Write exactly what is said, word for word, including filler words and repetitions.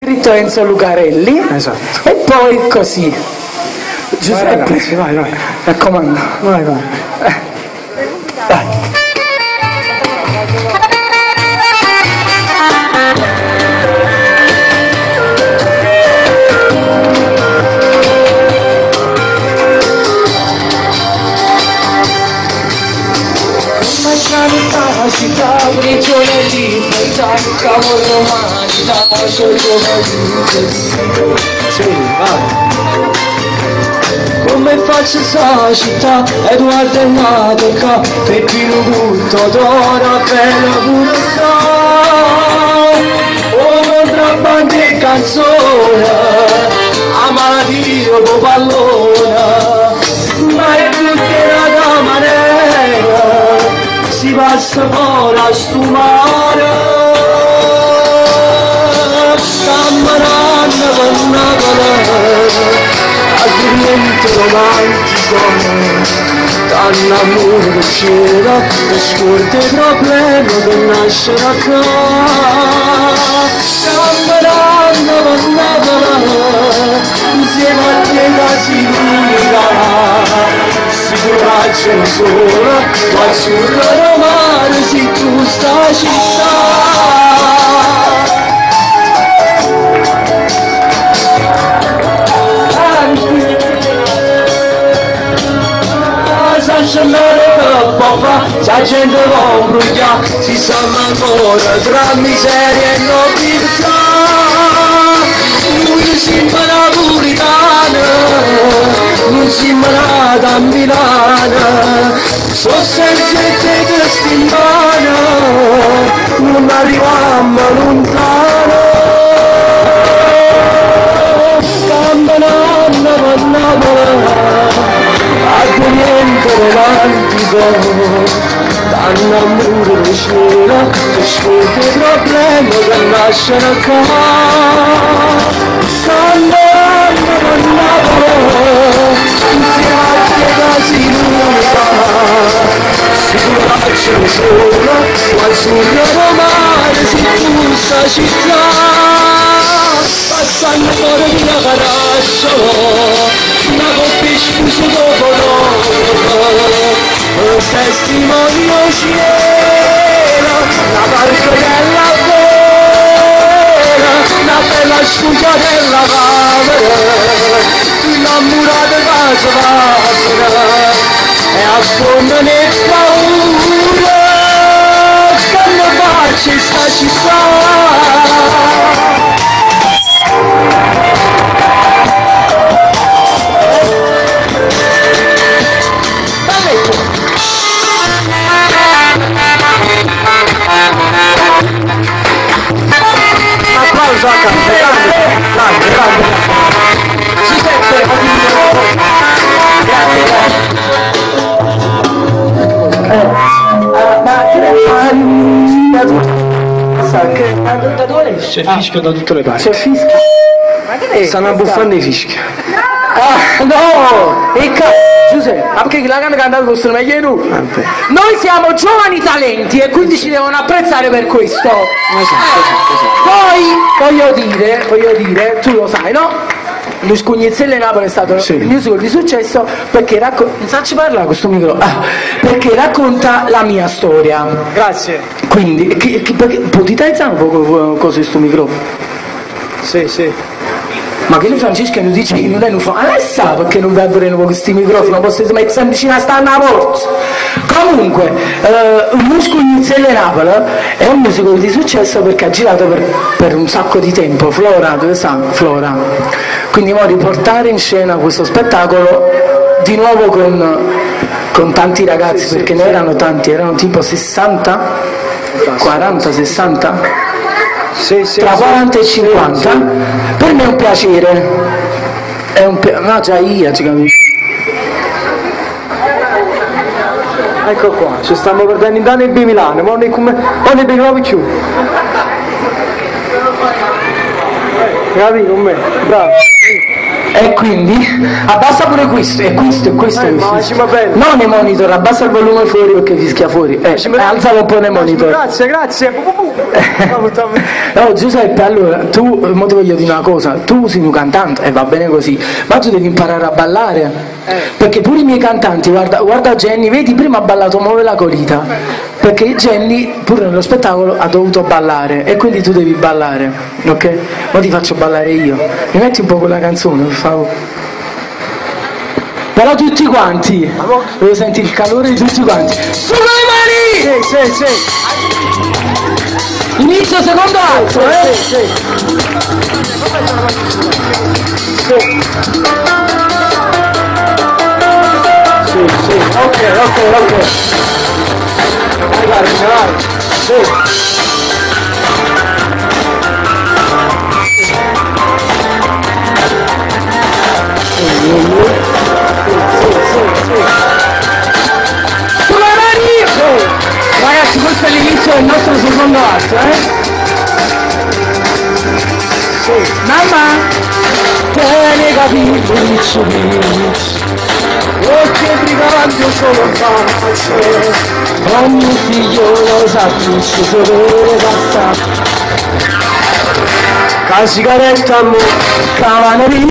scritto Enzo Lucarelli. Esatto. E poi così. Giuseppe. Vai, ragazzi, vai, vai. Raccomando. Vai, vai. Eh. Dai. Città, prigione di libertà, cavolo umanità, scelgo sì, vai. Come faccio sta città, Edoardo è nato qua, Peppino Butto, Dora, Fela, Butta, oh, contrabbandi e canzone, Amadio, Pallona, ma è tutta da manera, si passa fuori a stumare, camminando con una colore, addurmento romantico, danno amore che c'era, e scorte il problema che nasce da qua, camminando con una colore, insieme a te la sicurezza. Sicuraccia sola, ma sulla romana si tu sta città. Papà, la gente va bruciare, si sa ancora tra miseria e nobiltà. Lui si impara puritana, non si impara da Milano, so senza te che stimana, non arriviamo lontano. Campanando con Napoli, a niente romantico, danno amore di cielo, che scorte il problema che nascono qua. Campanando con Napoli, insieme a te casi l'unità, sicuraccia sola, qua sulla romana si giusta città. Passando fuori di una caraccia, una coppia scusa dopo dopo, un testimonio cielo, la barca della vera, una bella scusa della camera, una murata casa vostra, e a fondo ne paura, che non faccia sta città. Applauso a Cante, grande, grande, grande. Giuseppe, da dove esce? C'è fischio da tutte le parti. C'è fischio? Ma che è? Stanno abbuffando i fischi. Ah, no! E ca... Giuseppe, ma perché la canna cantata fosse meglio di noi? Noi siamo giovani talenti e quindi ci devono apprezzare per questo. Esatto, esatto, esatto. Poi voglio dire, voglio dire, tu lo sai, no? Lo Scugnezzelle Napoli è stato sì. il musical di successo perché racconta. Non sa ci parla questo micro? Ah, perché racconta la mia storia. Grazie. Quindi, che, che, perché, potete un po' cosa questo microfono? Sì, sì. Ma che lui Francesca non dice che non è un fa Alessa perché non vedono con questi microfoni, non posso mettere sempre vicino a stare a porta. Comunque, eh, Muscugnezzelle Napoli è un musical di successo perché ha girato per, per un sacco di tempo. Flora, dove sta? Flora. Quindi voglio riportare in scena questo spettacolo di nuovo con, con tanti ragazzi, sì, perché sì, ne sì. erano tanti, erano tipo sessanta, quaranta, sessanta? Sì, sì, tra quaranta sì, e cinquanta, sì. Per me è un piacere, è un piacere, no già io, ci capisco. Ecco qua, ci stiamo perdendo in Dani e B Milano, ma non è come, non ne beviamo più. Capi con me, bravo. E quindi abbassa pure questo, e questo, e questo, eh, questo. Ma ci va bene. No nei monitor, abbassa il volume fuori perché fischia fuori, eh, alzalo un po' nei monitor. Grazie, grazie. No, Giuseppe, allora, tu, mo ti voglio dire una cosa, tu sei un cantante e va bene così, ma tu devi imparare a ballare, eh. perché pure i miei cantanti, guarda, guarda Jenny, vedi, prima ha ballato Muove la colita, perché Jenny pure nello spettacolo ha dovuto ballare e quindi tu devi ballare, ok? Mo ti faccio ballare io, mi metti un po' quella canzone, per favore. Però tutti quanti, devo sentire il calore di tutti quanti. Sulle mani! Sì, sì, sì. Inizio secondo atto, eh? Sì, sì. Sì, sì, ok, ok, ok. Vai, guarda, vai. Sì. Sulle mani! Ragazzi, questo è l'inizio del nostro secondo atto, eh? Sì. Mamma! Te ne capisci, perché brigando sono facile, ogni figlio lo sa, tu ci deve passare. La sigaretta mo, cavano